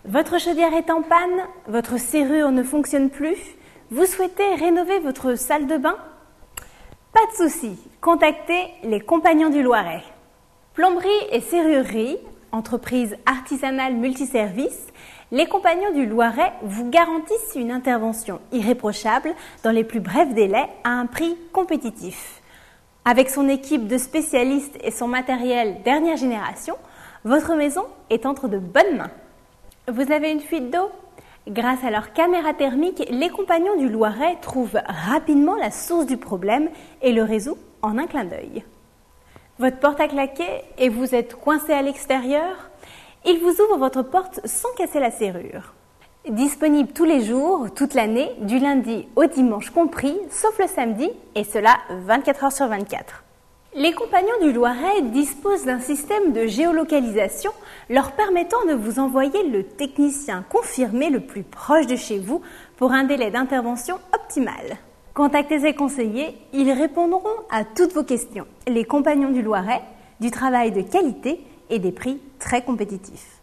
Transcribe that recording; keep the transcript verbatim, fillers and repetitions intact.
Votre chaudière est en panne, votre serrure ne fonctionne plus, vous souhaitez rénover votre salle de bain? Pas de souci, contactez les Compagnons du Loiret. Plomberie et serrurerie, entreprise artisanale multiservice, les Compagnons du Loiret vous garantissent une intervention irréprochable dans les plus brefs délais à un prix compétitif. Avec son équipe de spécialistes et son matériel dernière génération, votre maison est entre de bonnes mains. Vous avez une fuite d'eau? Grâce à leur caméra thermique, les Compagnons du Loiret trouvent rapidement la source du problème et le résout en un clin d'œil. Votre porte a claqué et vous êtes coincé à l'extérieur? Ils vous ouvrent votre porte sans casser la serrure. Disponible tous les jours, toute l'année, du lundi au dimanche compris, sauf le samedi, et cela vingt-quatre heures sur vingt-quatre. Les Compagnons du Loiret disposent d'un système de géolocalisation leur permettant de vous envoyer le technicien confirmé le plus proche de chez vous pour un délai d'intervention optimal. Contactez ces conseillers, ils répondront à toutes vos questions. Les Compagnons du Loiret, du travail de qualité et des prix très compétitifs.